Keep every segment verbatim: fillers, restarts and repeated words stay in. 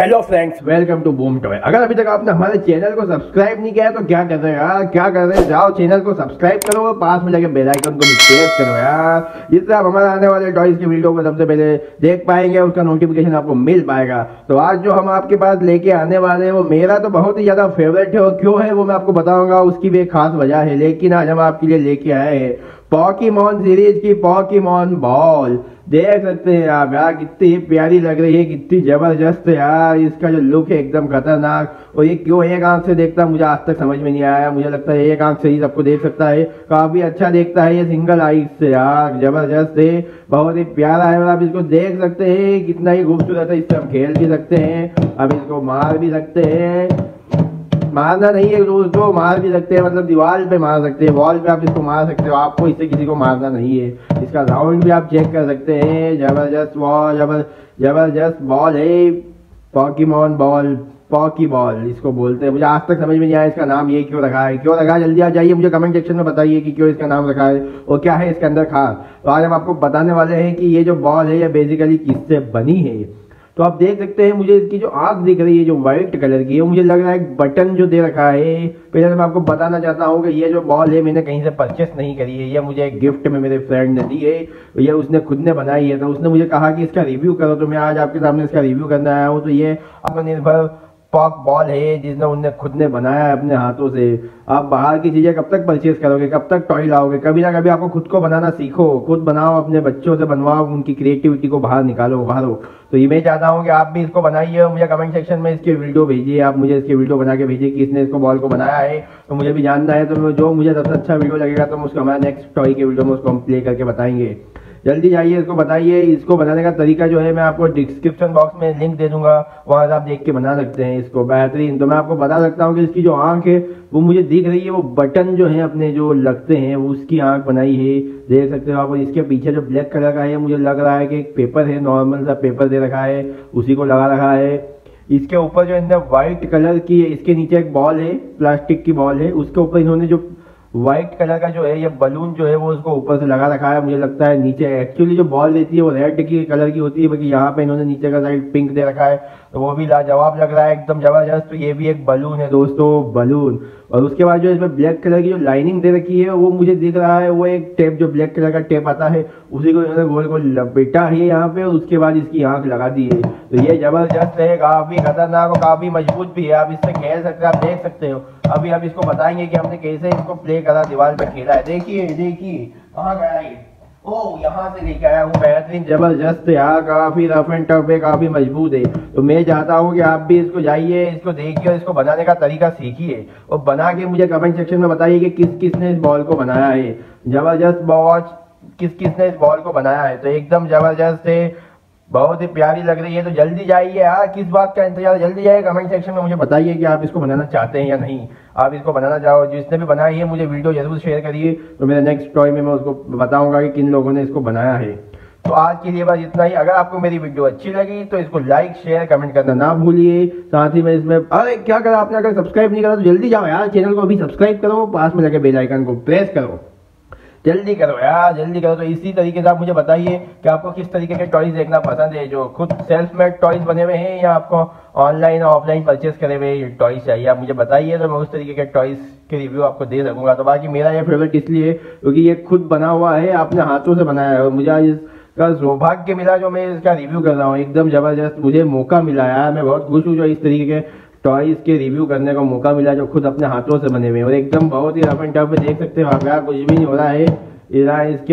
Hello friends, welcome to boom toy. अगर अभी तक आपने हमारे चैनल को सब्सक्राइब नहीं किया है तो क्या कर रहे हो यार, क्या कर रहे हो? जाओ चैनल को सब्सक्राइब करो और पास में जाके बेल आइकन को भी प्रेस करो यार, जिससे आप हमारे आने वाले टॉयज की वीडियो को सबसे पहले देख पाएंगे, उसका नोटिफिकेशन आपको मिल पाएगा। तो आज जो हम आपके पास लेके आने वाले हैं वो मेरा तो बहुत ही ज्यादा फेवरेट है, और क्यों है वो मैं आपको बताऊंगा, उसकी भी एक खास वजह है। लेकिन आज हम आपके लिए लेके आए हैं पॉकीमॉन सीरीज की पॉकीमॉन बॉल। देख सकते हैं आप यार, कितनी प्यारी लग रही है, कितनी जबरदस्त है यार। इसका जो लुक है एकदम खतरनाक। और ये क्यों एक आंख से देखता मुझे आज तक समझ में नहीं आया। मुझे लगता है एक आंख से ही सबको देख सकता है, काफी अच्छा देखता है ये सिंगल आई से यार, जबरदस्त है, बहुत ही प्यारा है। और आप इसको देख सकते हैं कितना ही खूबसूरत है। इससे आप खेल भी सकते हैं, अब इसको मार भी सकते हैं, मारना नहीं है दोस्तों, मार भी सकते हैं, मतलब दीवार पे मार सकते हैं, वॉल पे आप इसको मार सकते हो, आपको इससे किसी को मारना नहीं है। इसका राउंड भी आप चेक कर सकते हैं, जबरदस्त बॉल, जबर जबरदस्त बॉल है, पॉकीमॉन बॉल, पॉकी बॉल इसको बोलते हैं। मुझे आज तक समझ में नहीं आया इसका नाम ये क्यों रखा है, क्यों रखा है, जल्दी आ जाइए मुझे कमेंट सेक्शन में बताइए कि क्यों इसका नाम रखा है और क्या है इसके अंदर खास। तो आज हम आपको बताने वाले हैं कि ये जो बॉल है ये बेसिकली किससे बनी है। तो आप देख सकते हैं, मुझे इसकी जो आंख दिख रही है जो व्हाइट कलर की है, मुझे लग रहा है एक बटन जो दे रखा है। पहले तो मैं आपको बताना चाहता हूँ कि ये जो बॉल है मैंने कहीं से परचेस नहीं करी है, ये मुझे एक गिफ्ट में मेरे फ्रेंड ने दी है, ये उसने खुद ने बनाई है। तो उसने मुझे कहा कि इसका रिव्यू करो, तो मैं आज आपके सामने इसका रिव्यू करने आया हूँ। तो ये आत्मनिर्भर पॉक बॉल है जिसने उनने खुद ने बनाया है अपने हाथों से। आप बाहर की चीजें कब तक परचेज करोगे, कब तक टॉय लाओगे, कभी ना कभी आपको खुद को बनाना सीखो, खुद बनाओ, अपने बच्चों से बनवाओ, उनकी क्रिएटिविटी को बाहर निकालो, उभारो। तो ये मैं चाहता हूँ कि आप भी इसको बनाइए और मुझे कमेंट सेक्शन में इसकी वीडियो भेजिए, आप मुझे इसकी वीडियो बना के भेजिए कि इसने इसको बॉल को बनाया है, तो मुझे भी जानना है। तो जो मुझे सबसे अच्छा वीडियो लगेगा तो उसको हमारे नेक्स्ट टॉय के वीडियो में उसको हम प्ले करके बताएंगे। जल्दी जाइए इसको बताइए। इसको बनाने का तरीका जो है मैं आपको डिस्क्रिप्शन बॉक्स में लिंक दे दूंगा, वहां से आप देख के बना सकते हैं इसको, बेहतरीन। तो मैं आपको बता सकता हूँ कि इसकी जो आंख है वो मुझे दिख रही है, वो बटन जो है अपने जो लगते हैं वो उसकी आंख बनाई है, देख सकते हो आप। और इसके पीछे जो ब्लैक कलर का है मुझे लग रहा है कि एक पेपर है, नॉर्मल सा पेपर दे रखा है, उसी को लगा रखा है। इसके ऊपर जो है व्हाइट कलर की, इसके नीचे एक बॉल है, प्लास्टिक की बॉल है, उसके ऊपर इन्होंने जो व्हाइट कलर का जो है ये बलून जो है वो उसको ऊपर से लगा रखा है। मुझे लगता है नीचे एक्चुअली जो बॉल रहती है वो रेड की कलर की होती है, बाकी यहाँ पे इन्होंने नीचे का साइड पिंक दे रखा है, तो वो भी लाजवाब लग रहा है, एकदम जबरदस्त। तो ये भी एक बलून है दोस्तों, बलून। और उसके बाद जो इसमें ब्लैक कलर की जो लाइनिंग दे रखी है वो मुझे दिख रहा है, वो एक टेप जो ब्लैक कलर का टेप आता है उसी को इन्होंने गोल गोल लपेटा है यहाँ पे, और उसके बाद इसकी आंख लगा दी है। तो ये जबरदस्त है, काफी खतरनाक और काफी मजबूत भी है, आप इससे खेल सकते हैं, आप देख सकते हो। अभी आप इसको बताएंगे कि हमने कैसे इसको प्ले करा, दीवार पे खेला है। देखिए देखिए कहाँ गया ये, ओह यहाँ से लेके आया हूँ, बेहतरीन जबरदस्त यार, काफी रफ एंड टफ है, काफी मजबूत है। तो मैं चाहता हूँ कि आप भी इसको जाइए, इसको देखिए और इसको बनाने का तरीका सीखिए, और बना के मुझे कमेंट सेक्शन में बताइए कि किस किसने इस बॉल को बनाया है। जबरदस्त बॉल, किस किसने इस बॉल को बनाया है। तो एकदम जबरदस्त है, बहुत ही प्यारी लग रही है। तो जल्दी जाइए यार, किस बात का इंतजार, जल्दी जाइए कमेंट सेक्शन में मुझे बताइए कि आप इसको बनाना चाहते हैं या नहीं। आप इसको बनाना चाहो, जिसने भी बनाई है मुझे वीडियो जरूर शेयर करिए, तो मेरे नेक्स्ट टॉय में मैं उसको बताऊंगा कि किन लोगों ने इसको बनाया है। तो आज के लिए बस इतना ही। अगर आपको मेरी वीडियो अच्छी लगी तो इसको लाइक शेयर कमेंट करना ना भूलिए। साथ ही में इसमें अरे क्या करा आपने, अगर सब्सक्राइब नहीं करा तो जल्दी जाओ यार, चैनल को अभी सब्सक्राइब करो, पास में जाके बेल आइकन को प्रेस करो, जल्दी करो यार, जल्दी करो। तो इसी तरीके से आप मुझे बताइए कि आपको किस तरीके के टॉयज देखना पसंद है, जो खुद सेल्फ मेड टॉयज बने हुए हैं या आपको ऑनलाइन ऑफलाइन परचेस करे हुए टॉयज चाहिए, आप मुझे बताइए, तो मैं उस तरीके के टॉयज के रिव्यू आपको दे सकूंगा। तो बाकी मेरा ये फेवरेट इसलिए क्योंकि ये खुद बना हुआ है, अपने हाथों से बनाया है, और मुझे आज इसका सौभाग्य मिला जो मैं इसका रिव्यू कर रहा हूँ, एकदम जबरदस्त मुझे मौका मिला यार। मैं बहुत खुश हूँ जो इस तरीके के टॉयज के रिव्यू करने का मौका मिला जो खुद अपने हाथों से बने हुए, और एकदम बहुत ही रफ एंड टफ देख सकते हो आप यार, कुछ भी नहीं हो रहा है, ना इसके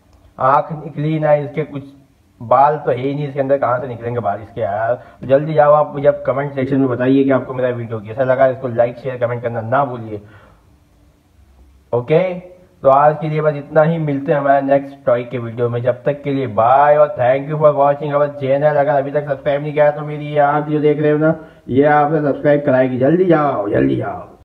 आंख निकली ना इसके कुछ बाल तो है ही नहीं इसके अंदर, कहाँ से निकलेंगे बाल इसके यार। जल्दी जाओ आप मुझे आप कमेंट सेक्शन में बताइए कि आपको मेरा वीडियो कैसा लगा, इसको लाइक शेयर कमेंट करना ना भूलिए। ओके, तो आज के लिए बस इतना ही, मिलते हैं हमारे नेक्स्ट टॉय के वीडियो में। जब तक के लिए बाय और thank you for watching our channel. अगर अभी तक सब्सक्राइब नहीं किया तो मेरी ये आंख जो देख रहे हो ना, ये आपने सब्सक्राइब कराएगी, जल्दी जाओ जल्दी जाओ।